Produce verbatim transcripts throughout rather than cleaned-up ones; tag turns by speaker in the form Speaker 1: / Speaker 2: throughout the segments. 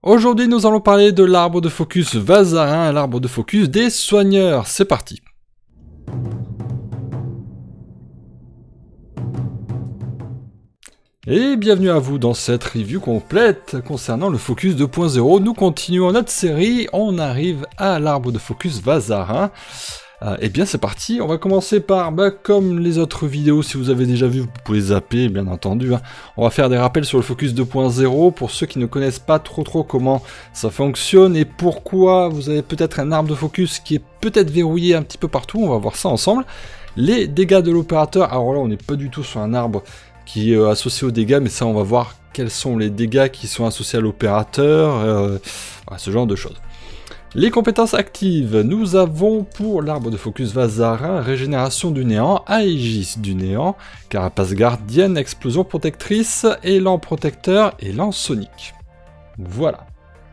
Speaker 1: Aujourd'hui, nous allons parler de l'arbre de focus Vazarin, l'arbre de focus des soigneurs. C'est parti. Et bienvenue à vous dans cette review complète concernant le focus deux point zéro. Nous continuons notre série, on arrive à l'arbre de focus Vazarin. Euh, et bien c'est parti, on va commencer par, bah, comme les autres vidéos, si vous avez déjà vu, vous pouvez zapper bien entendu. Hein. On va faire des rappels sur le focus deux point zéro pour ceux qui ne connaissent pas trop trop comment ça fonctionne et pourquoi vous avez peut-être un arbre de focus qui est peut-être verrouillé un petit peu partout, on va voir ça ensemble. Les dégâts de l'opérateur, alors là on n'est pas du tout sur un arbre qui est euh, associé aux dégâts, mais ça on va voir quels sont les dégâts qui sont associés à l'opérateur, euh, voilà, ce genre de choses. Les compétences actives, nous avons pour l'arbre de focus Vazarin, régénération du néant, Aegis du néant, carapace gardienne, explosion protectrice, élan protecteur, élan sonique. Voilà.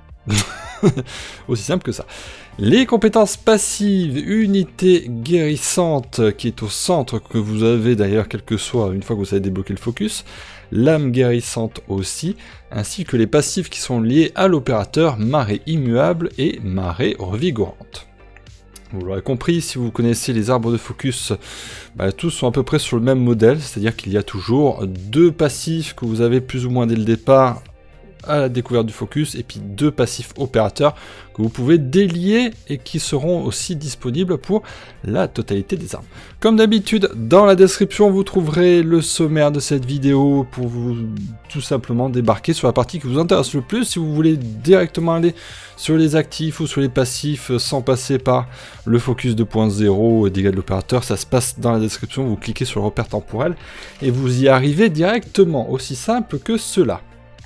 Speaker 1: Aussi simple que ça. Les compétences passives, unité guérissante qui est au centre, que vous avez d'ailleurs quel que soit une fois que vous avez débloqué le focus, lame guérissante aussi, ainsi que les passifs qui sont liés à l'opérateur, marée immuable et marée revigorante. Vous l'aurez compris, si vous connaissez les arbres de focus, bah, tous sont à peu près sur le même modèle, c'est-à-dire qu'il y a toujours deux passifs que vous avez plus ou moins dès le départ à la découverte du focus, et puis deux passifs opérateurs que vous pouvez délier et qui seront aussi disponibles pour la totalité des armes. Comme d'habitude, dans la description, vous trouverez le sommaire de cette vidéo pour vous tout simplement débarquer sur la partie qui vous intéresse le plus. Si vous voulez directement aller sur les actifs ou sur les passifs sans passer par le focus deux point zéro et dégâts de l'opérateur, ça se passe dans la description, vous cliquez sur le repère temporel et vous y arrivez directement, aussi simple que cela.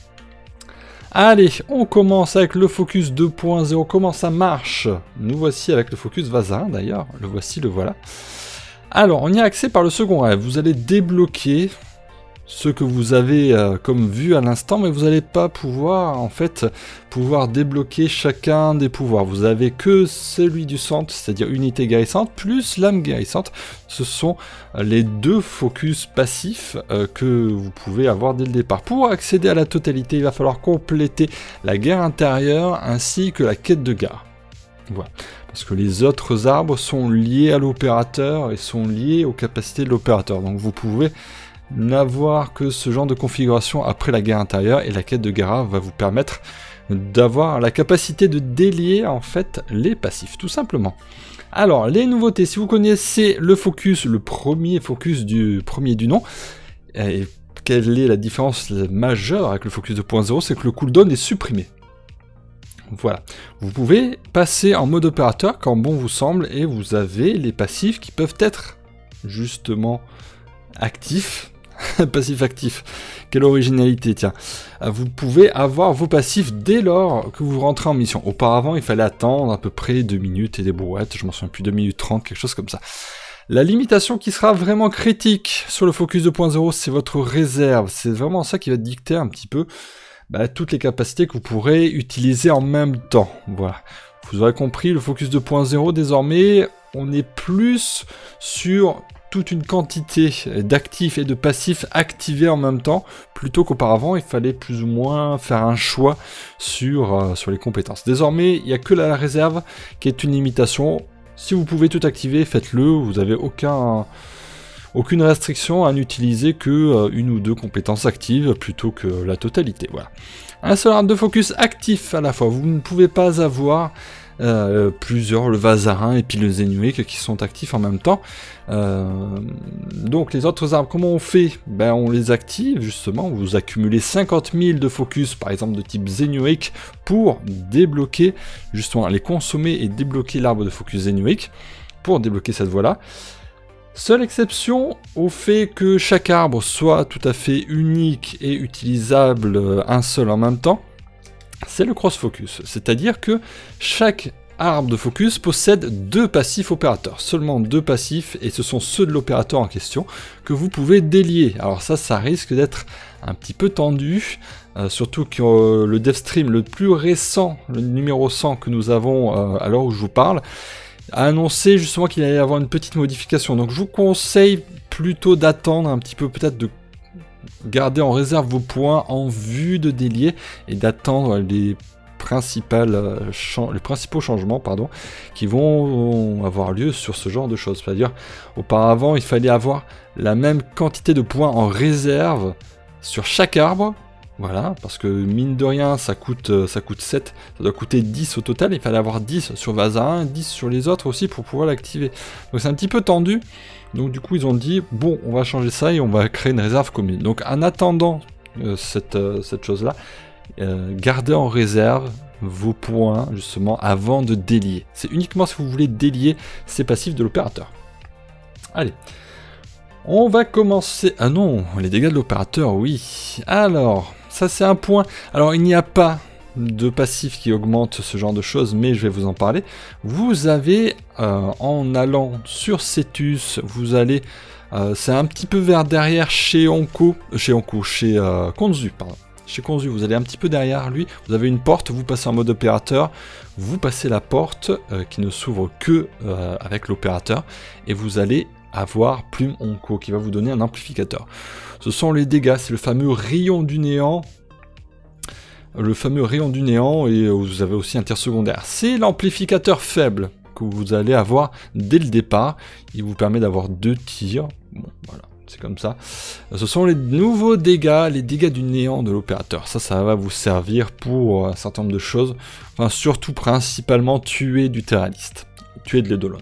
Speaker 1: Allez, on commence avec le focus deux point zéro, comment ça marche? Nous voici avec le focus Vazarin d'ailleurs, le voici, le voilà. Alors, on y a accès par le second rêve, vous allez débloquer ce que vous avez euh, comme vu à l'instant, mais vous n'allez pas pouvoir, en fait, pouvoir débloquer chacun des pouvoirs. Vous avez que celui du centre, c'est-à-dire unité guérissante, plus lame guérissante. Ce sont les deux focus passifs euh, que vous pouvez avoir dès le départ. Pour accéder à la totalité, il va falloir compléter la guerre intérieure ainsi que la quête de gare. Voilà. Parce que les autres arbres sont liés à l'opérateur et sont liés aux capacités de l'opérateur. Donc vous pouvez n'avoir que ce genre de configuration après la guerre intérieure, et la quête de Gara va vous permettre d'avoir la capacité de délier en fait les passifs, tout simplement. Alors, les nouveautés, si vous connaissez le focus, le premier focus du premier du nom, et quelle est la différence majeure avec le focus deux point zéro, c'est que le cooldown est supprimé. Voilà, vous pouvez passer en mode opérateur quand bon vous semble, et vous avez les passifs qui peuvent être justement actifs. Passif actif, quelle originalité, tiens. Vous pouvez avoir vos passifs dès lors que vous rentrez en mission. Auparavant, il fallait attendre à peu près deux minutes et des brouettes, je m'en souviens plus, deux minutes trente, quelque chose comme ça. La limitation qui sera vraiment critique sur le focus deux point zéro, c'est votre réserve. C'est vraiment ça qui va dicter un petit peu bah, toutes les capacités que vous pourrez utiliser en même temps. Voilà. Vous aurez compris, le focus deux point zéro, désormais, on est plus sur toute une quantité d'actifs et de passifs activés en même temps, plutôt qu'auparavant il fallait plus ou moins faire un choix sur, euh, sur les compétences. Désormais, il n'y a que la réserve qui est une limitation. Si vous pouvez tout activer, faites-le, vous n'avez aucun, aucune restriction à n'utiliser que euh, une ou deux compétences actives plutôt que la totalité. Voilà. Un seul arbre de focus actif à la fois, vous ne pouvez pas avoir Euh, plusieurs, le Vazarin et puis le Zenuik qui sont actifs en même temps. Euh, donc les autres arbres, comment on fait? Ben on les active justement, vous accumulez cinquante mille de focus par exemple de type Zenuik pour débloquer, justement les consommer et débloquer l'arbre de focus Zenuik pour débloquer cette voie-là. Seule exception au fait que chaque arbre soit tout à fait unique et utilisable un seul en même temps, c'est le cross-focus, c'est-à-dire que chaque arbre de focus possède deux passifs opérateurs, seulement deux passifs, et ce sont ceux de l'opérateur en question que vous pouvez délier. Alors ça, ça risque d'être un petit peu tendu, euh, surtout que euh, le DevStream le plus récent, le numéro cent que nous avons euh, à l'heure où je vous parle, a annoncé justement qu'il allait y avoir une petite modification. Donc je vous conseille plutôt d'attendre un petit peu, peut-être de garder en réserve vos points en vue de délier et d'attendre les principales, euh, les principaux changements pardon, qui vont avoir lieu sur ce genre de choses. C'est-à-dire, auparavant, il fallait avoir la même quantité de points en réserve sur chaque arbre. Voilà, parce que mine de rien, ça coûte, ça coûte sept, ça doit coûter dix au total, il fallait avoir dix sur Vasa un, dix sur les autres aussi pour pouvoir l'activer. Donc c'est un petit peu tendu, donc du coup ils ont dit, bon, on va changer ça et on va créer une réserve commune. Donc en attendant euh, cette, euh, cette chose-là, euh, gardez en réserve vos points justement avant de délier. C'est uniquement si vous voulez délier ces passifs de l'opérateur. Allez. On va commencer... Ah non, les dégâts de l'opérateur, oui. Alors, ça c'est un point. Alors, il n'y a pas de passif qui augmente ce genre de choses, mais je vais vous en parler. Vous avez, euh, en allant sur Cetus, vous allez... Euh, c'est un petit peu vers derrière chez Onko, chez Onko, chez euh, Konzu, pardon. Chez Konzu, vous allez un petit peu derrière lui, vous avez une porte, vous passez en mode opérateur, vous passez la porte euh, qui ne s'ouvre que euh, avec l'opérateur, et vous allez avoir Plume Onko qui va vous donner un amplificateur. Ce sont les dégâts, c'est le fameux rayon du néant, le fameux rayon du néant, et vous avez aussi un tir secondaire. C'est l'amplificateur faible que vous allez avoir dès le départ, il vous permet d'avoir deux tirs, bon voilà. C'est comme ça. Ce sont les nouveaux dégâts, les dégâts du néant de l'opérateur. Ça, ça va vous servir pour un certain nombre de choses. Enfin, surtout, principalement, tuer du terraliste. Tuer de l'Eidolon.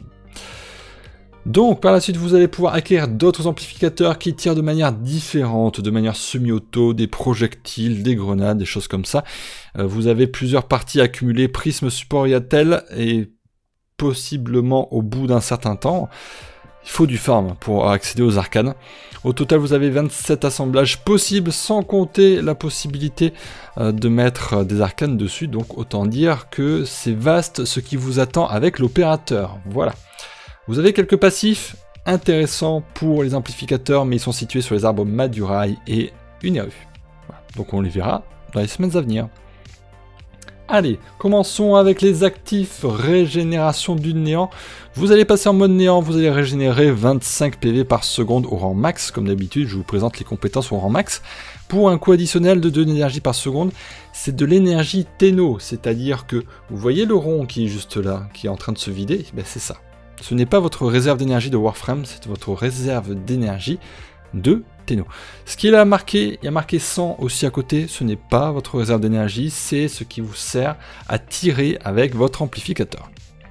Speaker 1: Donc, par la suite, vous allez pouvoir acquérir d'autres amplificateurs qui tirent de manière différente, de manière semi-auto, des projectiles, des grenades, des choses comme ça. Euh, vous avez plusieurs parties accumulées, prisme support Yatel, et possiblement au bout d'un certain temps. Il faut du farm pour accéder aux arcanes. Au total, vous avez vingt-sept assemblages possibles, sans compter la possibilité euh, de mettre des arcanes dessus. Donc autant dire que c'est vaste ce qui vous attend avec l'opérateur. Voilà. Vous avez quelques passifs intéressants pour les amplificateurs, mais ils sont situés sur les arbres Madurai et Uneru. Voilà. Donc on les verra dans les semaines à venir. Allez, commençons avec les actifs régénération du néant. Vous allez passer en mode néant, vous allez régénérer vingt-cinq P V par seconde au rang max. Comme d'habitude, je vous présente les compétences au rang max. Pour un coût additionnel de deux d'énergie par seconde, c'est de l'énergie Tenno. C'est-à-dire que, vous voyez le rond qui est juste là, qui est en train de se vider, ben c'est ça. Ce n'est pas votre réserve d'énergie de Warframe, c'est votre réserve d'énergie de Tenno. Ce qu'il a marqué, il y a marqué cent aussi à côté, ce n'est pas votre réserve d'énergie, c'est ce qui vous sert à tirer avec votre amplificateur.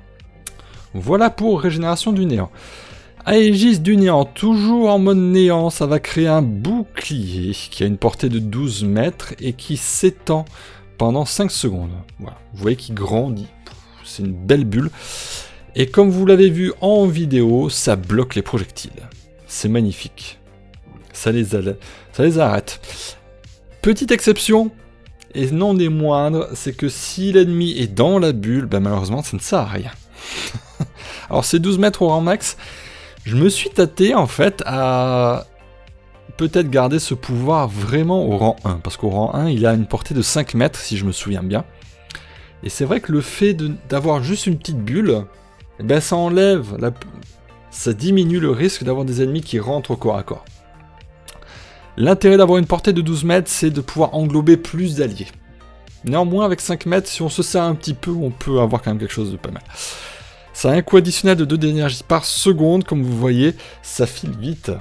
Speaker 1: Voilà pour régénération du néant. Aegis du néant, toujours en mode néant, ça va créer un bouclier qui a une portée de douze mètres et qui s'étend pendant cinq secondes. Voilà. Vous voyez qu'il grandit, c'est une belle bulle. Et comme vous l'avez vu en vidéo, ça bloque les projectiles. C'est magnifique. Ça les, a... ça les arrête. Petite exception, et non des moindres, c'est que si l'ennemi est dans la bulle, ben malheureusement ça ne sert à rien. Alors c'est douze mètres au rang max, je me suis tâté en fait à peut-être garder ce pouvoir vraiment au rang un, parce qu'au rang un il a une portée de cinq mètres si je me souviens bien. Et c'est vrai que le fait d'avoir juste une petite bulle, eh ben ça enlève, la... ça diminue le risque d'avoir des ennemis qui rentrent au corps à corps. L'intérêt d'avoir une portée de douze mètres, c'est de pouvoir englober plus d'alliés. Néanmoins, avec cinq mètres, si on se sert un petit peu, on peut avoir quand même quelque chose de pas mal. Ça a un coût additionnel de deux d'énergie par seconde, comme vous voyez, ça file vite.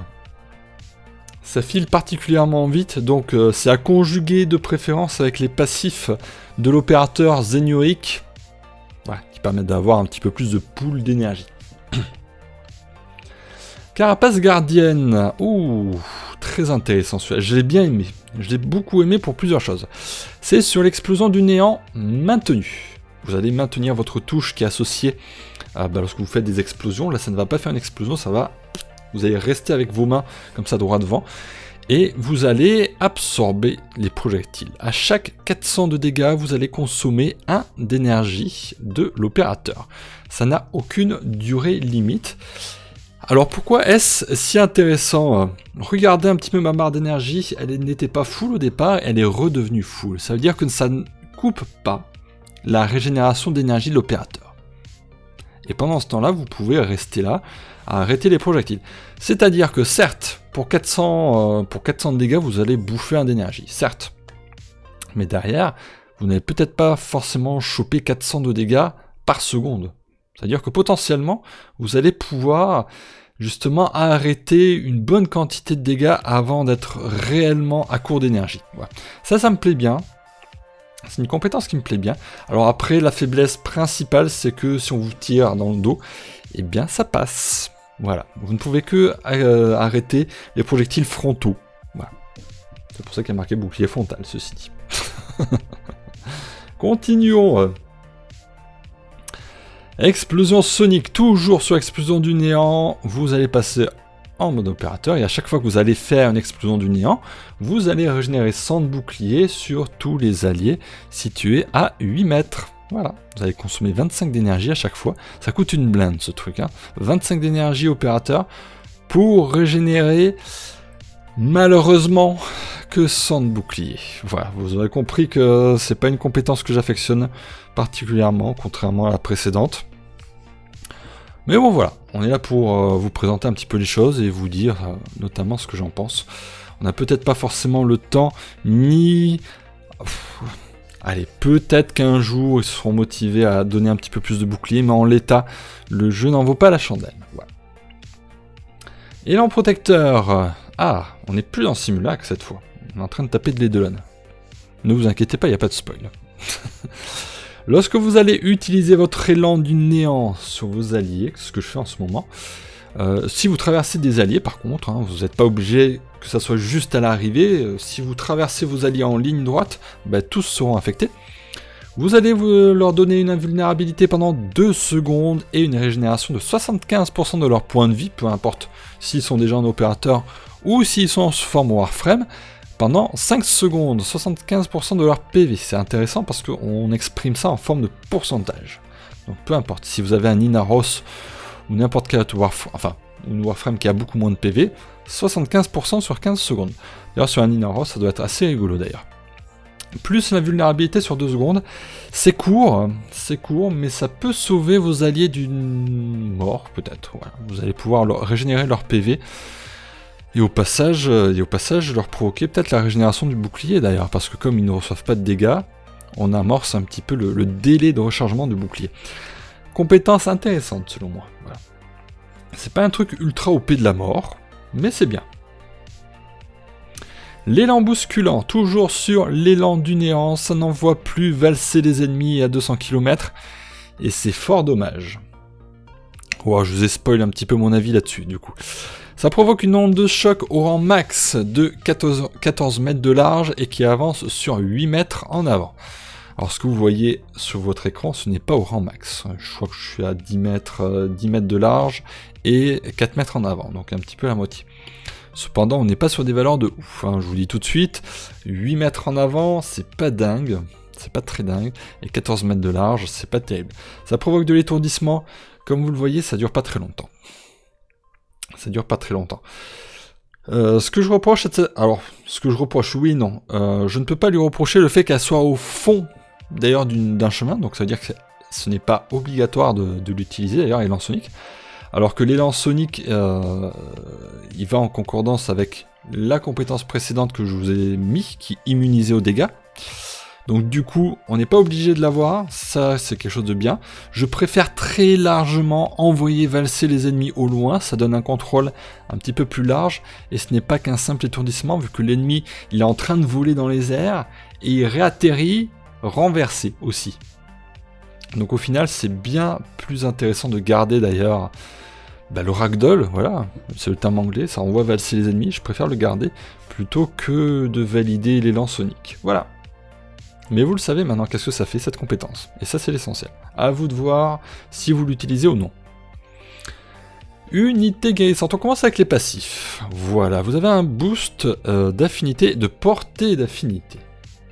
Speaker 1: Ça file particulièrement vite, donc euh, c'est à conjuguer de préférence avec les passifs de l'opérateur Zenioic, voilà, qui permettent d'avoir un petit peu plus de pool d'énergie. Carapace gardienne, ouh, très intéressant celui-là, je l'ai bien aimé, je l'ai beaucoup aimé pour plusieurs choses. C'est sur l'explosion du néant maintenu. Vous allez maintenir votre touche qui est associée à, bah, lorsque vous faites des explosions, là ça ne va pas faire une explosion, ça va, vous allez rester avec vos mains comme ça droit devant, et vous allez absorber les projectiles. À chaque quatre cents de dégâts, vous allez consommer un d'énergie de l'opérateur. Ça n'a aucune durée limite. Alors pourquoi est-ce si intéressant? Regardez un petit peu ma barre d'énergie, elle n'était pas full au départ, elle est redevenue full. Ça veut dire que ça ne coupe pas la régénération d'énergie de l'opérateur. Et pendant ce temps-là, vous pouvez rester là, à arrêter les projectiles. C'est-à-dire que certes, pour quatre cents, euh, pour quatre cents de dégâts, vous allez bouffer un d'énergie, certes. Mais derrière, vous n'allez peut-être pas forcément choper quatre cents de dégâts par seconde. C'est-à-dire que potentiellement, vous allez pouvoir justement arrêter une bonne quantité de dégâts avant d'être réellement à court d'énergie. Voilà. Ça, ça me plaît bien. C'est une compétence qui me plaît bien. Alors après, la faiblesse principale, c'est que si on vous tire dans le dos, eh bien ça passe. Voilà. Vous ne pouvez que euh, arrêter les projectiles frontaux. Voilà. C'est pour ça qu'il y a marqué bouclier frontal, ceci dit. Continuons. Explosion sonique, toujours sur explosion du néant, vous allez passer en mode opérateur, et à chaque fois que vous allez faire une explosion du néant, vous allez régénérer cent de bouclier sur tous les alliés situés à huit mètres. Voilà, vous allez consommer vingt-cinq d'énergie à chaque fois, ça coûte une blinde ce truc, hein. vingt-cinq d'énergie opérateur pour régénérer malheureusement que cent de bouclier. Voilà, vous aurez compris que c'est pas une compétence que j'affectionne particulièrement, contrairement à la précédente. Mais bon voilà, on est là pour euh, vous présenter un petit peu les choses et vous dire euh, notamment ce que j'en pense. On n'a peut-être pas forcément le temps, ni... Pff, allez, peut-être qu'un jour ils seront motivés à donner un petit peu plus de bouclier, mais en l'état, le jeu n'en vaut pas la chandelle. Voilà. Élan protecteur. Ah, on n'est plus dans Simulac cette fois. On est en train de taper de l'Edelon. Ne vous inquiétez pas, il n'y a pas de spoil. Lorsque vous allez utiliser votre élan du néant sur vos alliés, ce que je fais en ce moment, euh, si vous traversez des alliés par contre, hein, vous n'êtes pas obligé que ça soit juste à l'arrivée, euh, si vous traversez vos alliés en ligne droite, bah, tous seront affectés. Vous allez vous leur donner une invulnérabilité pendant deux secondes et une régénération de soixante-quinze pour cent de leur point de vie, peu importe s'ils sont déjà en opérateur ou s'ils sont en forme Warframe, pendant cinq secondes, soixante-quinze pour cent de leur P V. C'est intéressant parce qu'on exprime ça en forme de pourcentage. Donc peu importe, si vous avez un Inaros ou n'importe quel autre Warframe, enfin une Warframe qui a beaucoup moins de P V, soixante-quinze pour cent sur quinze secondes. D'ailleurs sur un Inaros, ça doit être assez rigolo d'ailleurs. Plus la vulnérabilité sur deux secondes, c'est court, c'est court, mais ça peut sauver vos alliés d'une mort peut-être. Voilà. Vous allez pouvoir leur régénérer leur P V. Et au passage, et au passage leur provoquer peut-être la régénération du bouclier d'ailleurs, parce que comme ils ne reçoivent pas de dégâts, on amorce un petit peu le, le délai de rechargement du bouclier. Compétence intéressante selon moi. Voilà. C'est pas un truc ultra O P de la mort, mais c'est bien. L'élan bousculant, toujours sur l'élan du néant, ça n'envoie plus valser les ennemis à deux cents kilomètres, et c'est fort dommage. Oh, je vous ai spoil un petit peu mon avis là-dessus du coup. Ça provoque une onde de choc au rang max de quatorze mètres de large et qui avance sur huit mètres en avant. Alors ce que vous voyez sur votre écran, ce n'est pas au rang max. Je crois que je suis à dix mètres, dix mètres de large et quatre mètres en avant, donc un petit peu la moitié. Cependant, on n'est pas sur des valeurs de ouf, hein, je vous dis tout de suite, huit mètres en avant, c'est pas dingue, c'est pas très dingue, et quatorze mètres de large, c'est pas terrible. Ça provoque de l'étourdissement, comme vous le voyez, ça dure pas très longtemps. Ça dure pas très longtemps. Euh, ce que je reproche, c'est... Alors, ce que je reproche, oui, non. Euh, je ne peux pas lui reprocher le fait qu'elle soit au fond, d'ailleurs, d'un chemin, donc ça veut dire que ce n'est pas obligatoire de, de l'utiliser, d'ailleurs, l'élan sonique. Alors que l'élan sonique, euh, il va en concordance avec la compétence précédente que je vous ai mis, qui immunisait aux dégâts. Donc du coup, on n'est pas obligé de l'avoir, ça c'est quelque chose de bien. Je préfère très largement envoyer valser les ennemis au loin, ça donne un contrôle un petit peu plus large, et ce n'est pas qu'un simple étourdissement, vu que l'ennemi il est en train de voler dans les airs, et il réatterrit renversé aussi. Donc au final, c'est bien plus intéressant de garder d'ailleurs bah, le ragdoll, voilà, c'est le terme anglais, ça envoie valser les ennemis, je préfère le garder, plutôt que de valider l'élan sonique, voilà. Mais vous le savez maintenant, qu'est-ce que ça fait cette compétence? Et ça c'est l'essentiel. À vous de voir si vous l'utilisez ou non. Unité guérissante, on commence avec les passifs. Voilà, vous avez un boost euh, d'affinité, de portée d'affinité.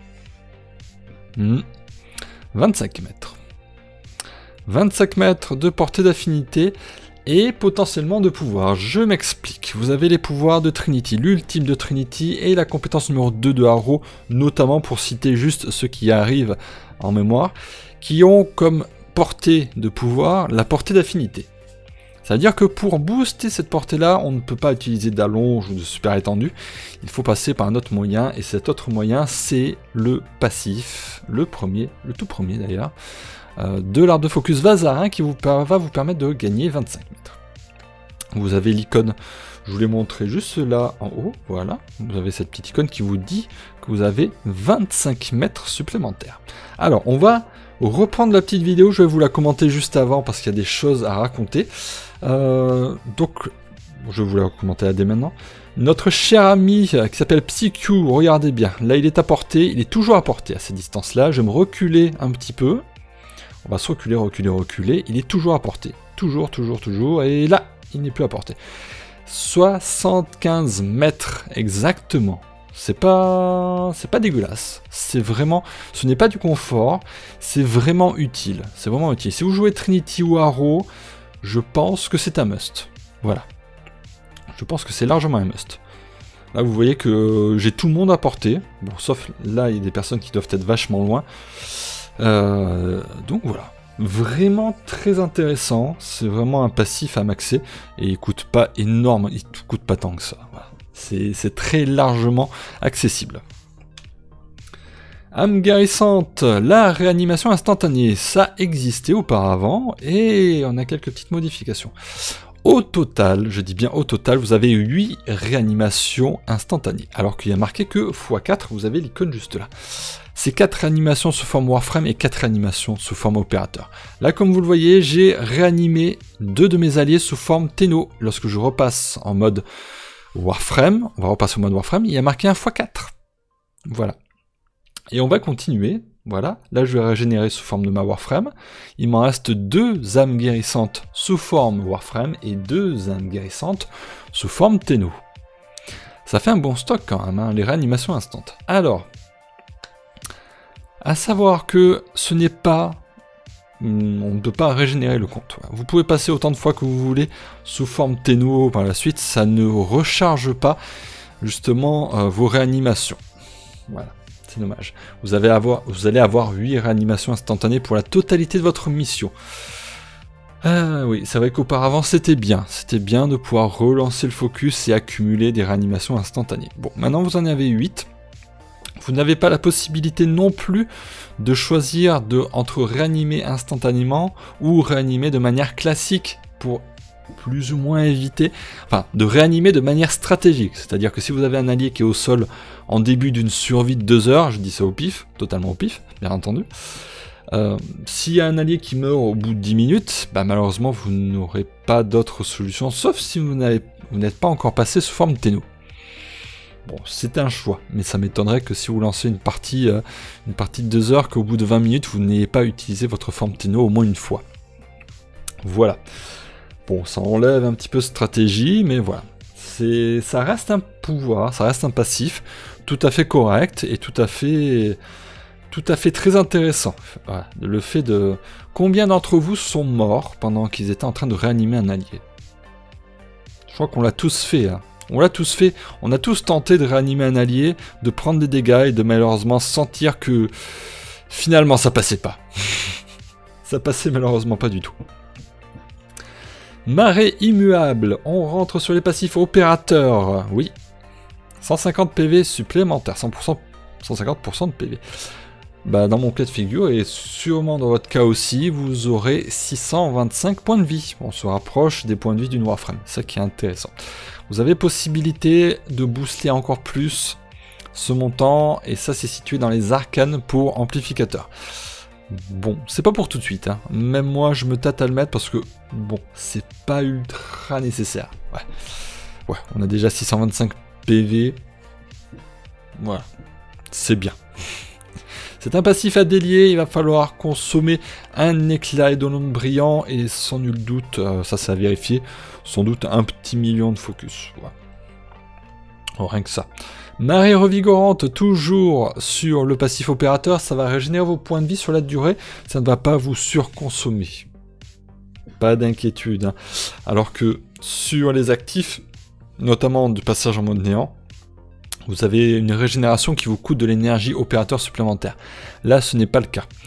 Speaker 1: Hmm. vingt-cinq mètres. vingt-cinq mètres de portée d'affinité et potentiellement de pouvoir. Je m'explique. Vous avez les pouvoirs de Trinity, l'ultime de Trinity et la compétence numéro deux de Harrow, notamment pour citer juste ceux qui arrivent en mémoire, qui ont comme portée de pouvoir la portée d'affinité. Ça veut dire que pour booster cette portée-là, on ne peut pas utiliser d'allonge ou de super étendue. Il faut passer par un autre moyen, et cet autre moyen, c'est le passif, le premier, le tout premier d'ailleurs, euh, de l'arbre de focus Vazarin qui vous, va vous permettre de gagner vingt-cinq mètres. Vous avez l'icône, je vous l'ai montré juste là en haut, voilà. Vous avez cette petite icône qui vous dit que vous avez vingt-cinq mètres supplémentaires. Alors, on va reprendre la petite vidéo, je vais vous la commenter juste avant parce qu'il y a des choses à raconter. Euh, donc, je vais vous la commenter là dès maintenant. Notre cher ami euh, qui s'appelle PsyQ, regardez bien, là il est à portée, il est toujours à portée à ces distances-là. Je vais me reculer un petit peu. On va se reculer, reculer, reculer. Il est toujours à portée. Toujours, toujours, toujours. Et là, il n'est plus à portée. soixante-quinze mètres exactement. C'est pas, c'est pas dégueulasse. C'est vraiment, ce n'est pas du confort. C'est vraiment utile. C'est vraiment utile. Si vous jouez Trinity ou Arrow, je pense que c'est un must. Voilà. Je pense que c'est largement un must. Là, vous voyez que j'ai tout le monde à portée. Bon, sauf là, il y a des personnes qui doivent être vachement loin. Euh, donc voilà. Vraiment très intéressant. C'est vraiment un passif à maxer. Et il coûte pas énorme. Il coûte pas tant que ça. Voilà. C'est très largement accessible. Âme guérissante, la réanimation instantanée, ça existait auparavant et on a quelques petites modifications. Au total, je dis bien au total, vous avez huit réanimations instantanées, alors qu'il y a marqué que fois quatre, vous avez l'icône juste là. C'est quatre réanimations sous forme Warframe et quatre réanimations sous forme opérateur. Là, comme vous le voyez, j'ai réanimé deux de mes alliés sous forme Tenno. Lorsque je repasse en mode Warframe, on va repasser au mode Warframe, il y a marqué un fois quatre. Voilà. Et on va continuer, voilà, là je vais régénérer sous forme de ma Warframe, il m'en reste deux âmes guérissantes sous forme Warframe et deux âmes guérissantes sous forme Tenno. Ça fait un bon stock quand même, hein, les réanimations instantes. Alors, à savoir que ce n'est pas, on ne peut pas régénérer le compte. Vous pouvez passer autant de fois que vous voulez sous forme Tenno par la suite, ça ne recharge pas justement euh, vos réanimations. Voilà. C'est dommage. Vous, avez avoir, vous allez avoir huit réanimations instantanées pour la totalité de votre mission. Ah oui, c'est vrai qu'auparavant c'était bien. C'était bien de pouvoir relancer le focus et accumuler des réanimations instantanées. Bon, maintenant vous en avez huit. Vous n'avez pas la possibilité non plus de choisir de, entre réanimer instantanément ou réanimer de manière classique pour plus ou moins éviter, enfin, de réanimer de manière stratégique. C'est-à-dire que si vous avez un allié qui est au sol en début d'une survie de deux heures, je dis ça au pif, totalement au pif, bien entendu, euh, s'il y a un allié qui meurt au bout de dix minutes, bah, malheureusement, vous n'aurez pas d'autre solution, sauf si vous n'êtes pas encore passé sous forme Tenno. Bon, c'est un choix, mais ça m'étonnerait que si vous lancez une partie, euh, une partie de deux heures, qu'au bout de vingt minutes, vous n'ayez pas utilisé votre forme Tenno au moins une fois. Voilà. Bon, ça enlève un petit peu de stratégie, mais voilà. Ça reste un pouvoir, ça reste un passif tout à fait correct et tout à fait, tout à fait très intéressant. Voilà. Le fait de... Combien d'entre vous sont morts pendant qu'ils étaient en train de réanimer un allié? Je crois qu'on l'a tous fait. Hein. On l'a tous fait. On a tous tenté de réanimer un allié, de prendre des dégâts et de malheureusement sentir que finalement ça passait pas. Ça passait malheureusement pas du tout. Marée immuable, on rentre sur les passifs opérateurs, oui. cent cinquante P V supplémentaires, cent pour cent, cent cinquante pour cent de P V. Bah, dans mon cas de figure, et sûrement dans votre cas aussi, vous aurez six cent vingt-cinq points de vie. On se rapproche des points de vie d'une Warframe, c'est ça qui est intéressant. Vous avez possibilité de booster encore plus ce montant, et ça c'est situé dans les arcanes pour amplificateurs. Bon, c'est pas pour tout de suite, hein. Même moi je me tâte à le mettre parce que, bon, c'est pas ultra nécessaire. Ouais, ouais, on a déjà six cent vingt-cinq P V. Voilà, c'est bien. C'est un passif à délier, il va falloir consommer un éclat édolon brillant et sans nul doute, euh, ça c'est à vérifier, sans doute un petit million de focus. Voilà. Oh, rien que ça. Marée revigorante, toujours sur le passif opérateur, ça va régénérer vos points de vie sur la durée, ça ne va pas vous surconsommer. Pas d'inquiétude. Hein. Alors que sur les actifs, notamment du passage en mode néant, vous avez une régénération qui vous coûte de l'énergie opérateur supplémentaire. Là, ce n'est pas le cas.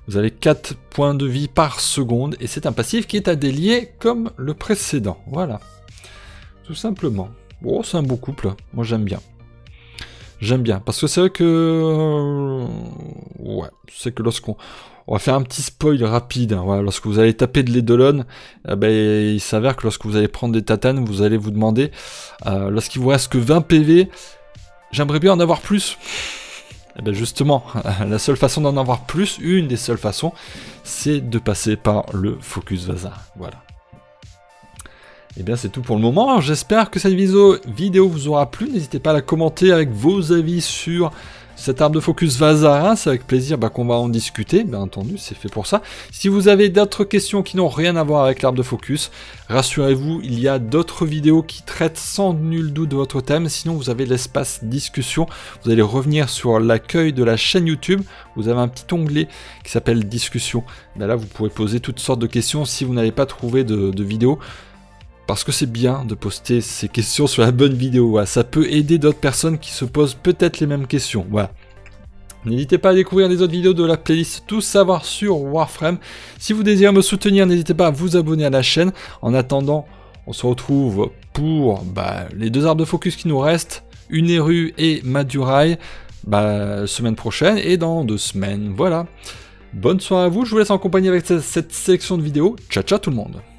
Speaker 1: Vous avez quatre points de vie par seconde, et c'est un passif qui est à délier comme le précédent. Voilà. Tout simplement. Oh, c'est un beau couple. Moi, j'aime bien. J'aime bien. Parce que c'est vrai que... Euh... Ouais. C'est que lorsqu'on... On va faire un petit spoil rapide. Hein. Voilà. Lorsque vous allez taper de l'Eidolon, eh ben, il s'avère que lorsque vous allez prendre des tatanes, vous allez vous demander, euh, lorsqu'il vous reste que vingt P V, j'aimerais bien en avoir plus. Eh ben justement, la seule façon d'en avoir plus, une des seules façons, c'est de passer par le Focus Vaza. Voilà. Et bien c'est tout pour le moment. J'espère que cette vidéo, vidéo vous aura plu. N'hésitez pas à la commenter avec vos avis sur cette arme de Focus Vaza. C'est avec plaisir bah, qu'on va en discuter. Bien entendu, c'est fait pour ça. Si vous avez d'autres questions qui n'ont rien à voir avec l'arme de Focus, rassurez-vous, il y a d'autres vidéos qui traitent sans nul doute de votre thème. Sinon, vous avez l'espace discussion. Vous allez revenir sur l'accueil de la chaîne YouTube. Vous avez un petit onglet qui s'appelle discussion. Ben là, vous pourrez poser toutes sortes de questions si vous n'avez pas trouvé de, de vidéo. Parce que c'est bien de poster ces questions sur la bonne vidéo. Voilà. Ça peut aider d'autres personnes qui se posent peut-être les mêmes questions. Voilà. N'hésitez pas à découvrir les autres vidéos de la playlist Tout savoir sur Warframe. Si vous désirez me soutenir, n'hésitez pas à vous abonner à la chaîne. En attendant, on se retrouve pour bah, les deux arbres de focus qui nous restent, Uneru et Madurai, bah, semaine prochaine et dans deux semaines. Voilà. Bonne soirée à vous, je vous laisse en compagnie avec cette sélection de vidéos. Ciao ciao tout le monde.